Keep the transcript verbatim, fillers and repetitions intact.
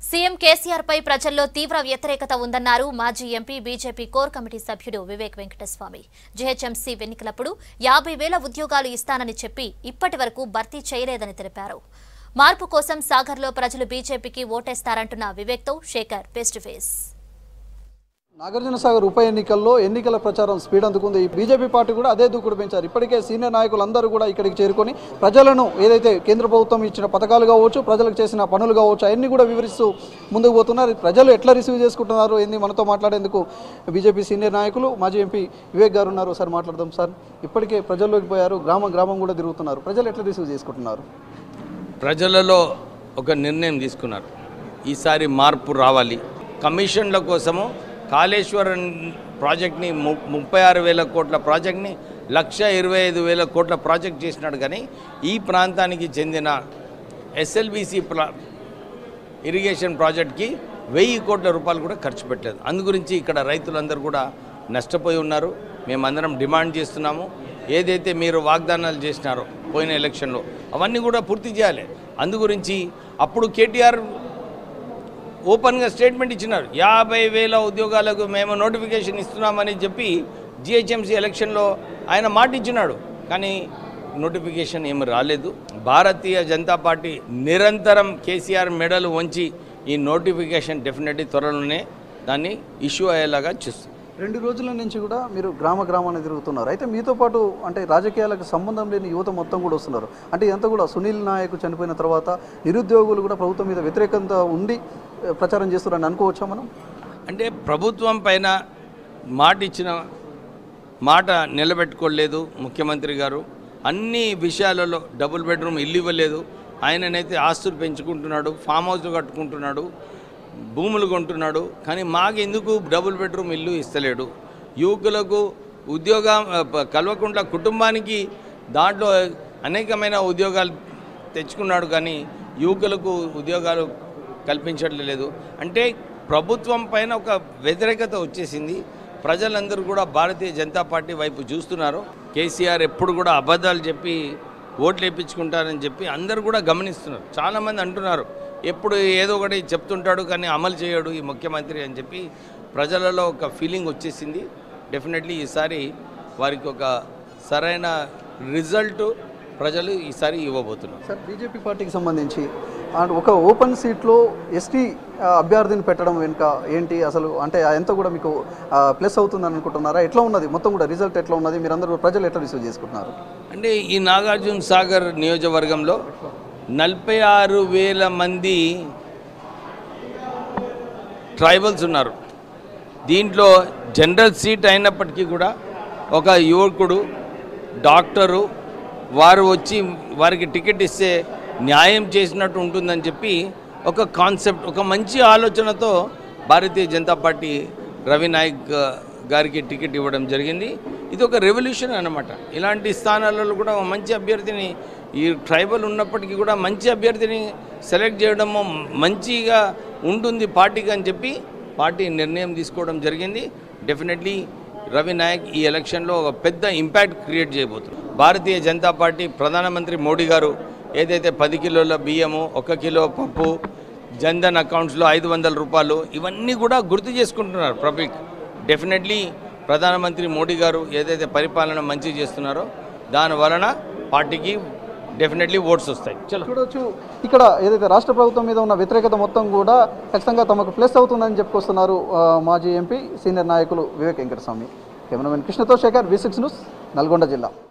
CM KCR పై ప్రజల్లో తీవ్ర వ్యతిరేకత ఉందన్నారు మాజీ ఎంపీ బీజేపీ కోర్ కమిటీ సభ్యుడు వివేక్ వెంకటస్వామి. జీహెచ్ఎంసీ ఎన్నికలప్పుడు యాభై వేల ఉద్యోగాలు ఇస్తానని చెప్పి ఇప్పటి వరకు భర్తీ చేయలేదని తెలిపారు. మార్పు కోసం సాగర్లో ప్రజలు బీజేపీకి ఓటేస్తారంటున్న వివేక్తో Shekhar face to face. Nagarjunasagar ఉప ఎన్నికల్లో ఎన్నికల ప్రచారం స్పీడ్ అందుకుంది. బీజేపీ పార్టీ కూడా అదే దూకుడు పెంచారు. ఇప్పటికే సీనియర్ నాయకులందరూ కూడా ఇక్కడికి చేరుకొని ప్రజలను ఏదైతే కేంద్ర ప్రభుత్వం ఇచ్చిన పథకాలు కావచ్చు, ప్రజలకు చేసిన పనులు కావచ్చు, అవన్నీ కూడా వివరిస్తూ ముందుకు పోతున్నారు. ప్రజలు ఎట్లా రిసీవ్ చేసుకుంటున్నారు ఏంది మనతో మాట్లాడేందుకు బీజేపీ సీనియర్ నాయకులు మాజీ ఎంపీ వివేక్ గారు ఉన్నారు. సార్ మాట్లాడదాం. సార్, ఇప్పటికే ప్రజల్లోకి పోయారు, గ్రామం గ్రామం కూడా తిరుగుతున్నారు. ప్రజలు ఎట్లా రిసీవ్ చేసుకుంటున్నారు? ప్రజలలో ఒక నిర్ణయం తీసుకున్నారు. ఈసారి మార్పు రావాలి. కమిషన్ల కోసము కాళేశ్వరం ప్రాజెక్ట్ని ము ముప్పై ఆరు వేల కోట్ల ప్రాజెక్ట్ని లక్ష ఇరవై ఐదు వేల కోట్ల ప్రాజెక్ట్ చేసినాడు. కానీ ఈ ప్రాంతానికి చెందిన ఎస్ఎల్బీసీ ప్రా ఇరిగేషన్ ప్రాజెక్ట్కి వెయ్యి కోట్ల రూపాయలు కూడా ఖర్చు పెట్టలేదు. అందు గురించి ఇక్కడ రైతులందరూ కూడా నష్టపోయి ఉన్నారు. మేమందరం డిమాండ్ చేస్తున్నాము, ఏదైతే మీరు వాగ్దానాలు చేసినారో పోయిన ఎలక్షన్లో అవన్నీ కూడా పూర్తి చేయాలి. అందు గురించి అప్పుడు కేటీఆర్ ఓపెన్గా స్టేట్మెంట్ ఇచ్చినారు, యాభై వేల ఉద్యోగాలకు మేము నోటిఫికేషన్ ఇస్తున్నామని చెప్పి జిహెచ్ఎంసీ ఎలక్షన్లో ఆయన మాట ఇచ్చినాడు. కానీ నోటిఫికేషన్ ఏమి రాలేదు. భారతీయ జనతా పార్టీ నిరంతరం కేసీఆర్ మెడలు వంచి ఈ నోటిఫికేషన్ డెఫినెట్లీ త్వరలోనే దాన్ని ఇష్యూ అయ్యేలాగా చూస్తుంది. రెండు రోజుల నుంచి కూడా మీరు గ్రామ గ్రామాన్ని తిరుగుతున్నారు. అయితే మీతో పాటు అంటే రాజకీయాలకు సంబంధం లేని యువత మొత్తం కూడా వస్తున్నారు. అంటే ఇదంతా కూడా సునీల్ నాయక్ చనిపోయిన తర్వాత నిరుద్యోగులు కూడా ప్రభుత్వం మీద వ్యతిరేకత ఉండి ప్రచారం చేస్తున్నారని అనుకోవచ్చా మనం? అంటే ప్రభుత్వం పైన మాట ఇచ్చిన మాట నిలబెట్టుకోలేదు ముఖ్యమంత్రి గారు. అన్ని విషయాలలో డబుల్ బెడ్రూమ్ ఇల్లు ఇవ్వలేదు. ఆయననైతే ఆస్తులు పెంచుకుంటున్నాడు, ఫామ్ హౌస్లు కట్టుకుంటున్నాడు, భూములు కొంటున్నాడు. కానీ మాకు ఎందుకు డబుల్ బెడ్రూమ్ ఇల్లు ఇస్తలేడు? యువకులకు ఉద్యోగం కల్వకుంట్ల కుటుంబానికి దాంట్లో అనేకమైన ఉద్యోగాలు తెచ్చుకున్నాడు, కానీ యువకులకు ఉద్యోగాలు కల్పించట్లేదు. అంటే ప్రభుత్వం పైన ఒక వ్యతిరేకత వచ్చేసింది. ప్రజలందరూ కూడా భారతీయ జనతా పార్టీ వైపు చూస్తున్నారు. కేసీఆర్ ఎప్పుడు కూడా అబద్ధాలు చెప్పి ఓట్లు వేయించుకుంటారని చెప్పి అందరూ కూడా గమనిస్తున్నారు. చాలామంది అంటున్నారు, ఎప్పుడు ఏదో ఒకటి చెప్తుంటాడు కానీ అమలు చేయడు ఈ ముఖ్యమంత్రి అని చెప్పి ప్రజలలో ఒక ఫీలింగ్ వచ్చేసింది. డెఫినెట్లీ ఈసారి వారికి ఒక సరైన రిజల్ట్ ప్రజలు ఈసారి ఇవ్వబోతున్నారు. సార్, బీజేపీ పార్టీకి సంబంధించి ఒక ఓపెన్ సీట్లో ఎస్టీ అభ్యర్థిని పెట్టడం వెనుక ఏంటి అసలు? అంటే ఎంత కూడా మీకు ప్లస్ అవుతుందని అనుకుంటున్నారా? ఎట్లా ఉన్నది మొత్తం కూడా రిజల్ట్ ఎట్లా ఉన్నది? మీరందరూ ప్రజలు ఎట్లా రిసీవ్ చేసుకుంటున్నారు? అంటే ఈ నాగార్జున సాగర్ నియోజకవర్గంలో నలభై ఆరు వేల మంది ట్రైబల్స్ ఉన్నారు. దీంట్లో జనరల్ సీట్ అయినప్పటికీ కూడా ఒక యువకుడు డాక్టరు వారు వచ్చి వారికి టికెట్ ఇస్తే న్యాయం చేసినట్టు ఉంటుందని చెప్పి ఒక కాన్సెప్ట్, ఒక మంచి ఆలోచనతో భారతీయ జనతా పార్టీ రవి నాయక్ గారికి టికెట్ ఇవ్వడం జరిగింది. ఇది ఒక రెవల్యూషన్ అన్నమాట. ఇలాంటి స్థానాలలో కూడా మంచి అభ్యర్థిని, ఈ ట్రైబల్ ఉన్నప్పటికీ కూడా మంచి అభ్యర్థిని సెలెక్ట్ చేయడము మంచిగా ఉంటుంది పార్టీకి అని చెప్పి పార్టీ నిర్ణయం తీసుకోవడం జరిగింది. డెఫినెట్లీ రవి నాయక్ ఈ ఎలక్షన్లో ఒక పెద్ద ఇంపాక్ట్ క్రియేట్ చేయబోతుంది. భారతీయ జనతా పార్టీ ప్రధానమంత్రి మోడీ గారు ఏదైతే పది కిలోల బియ్యము, ఒక కిలో పప్పు, జన్ధన్ అకౌంట్స్లో ఐదు వందల రూపాయలు ఇవన్నీ కూడా గుర్తు చేసుకుంటున్నారు పబ్లిక్. డెఫినెట్లీ ప్రధానమంత్రి మోడీ గారు ఏదైతే పరిపాలన మంచి చేస్తున్నారో దాని వలన పార్టీకి డెఫినెట్లీ ఓట్స్ వస్తాయి. చూడొచ్చు, ఇక్కడ ఏదైతే రాష్ట్ర ప్రభుత్వం మీద ఉన్న వ్యతిరేకత మొత్తం కూడా ఖచ్చితంగా తమకు ప్లస్ అవుతుందని చెప్పుకొస్తున్నారు మాజీ ఎంపీ సీనియర్ నాయకులు వివేక్ వెంకటస్వామి. కెమెరామెన్ కృష్ణతో Shekhar, V six news, Nalgonda జిల్లా.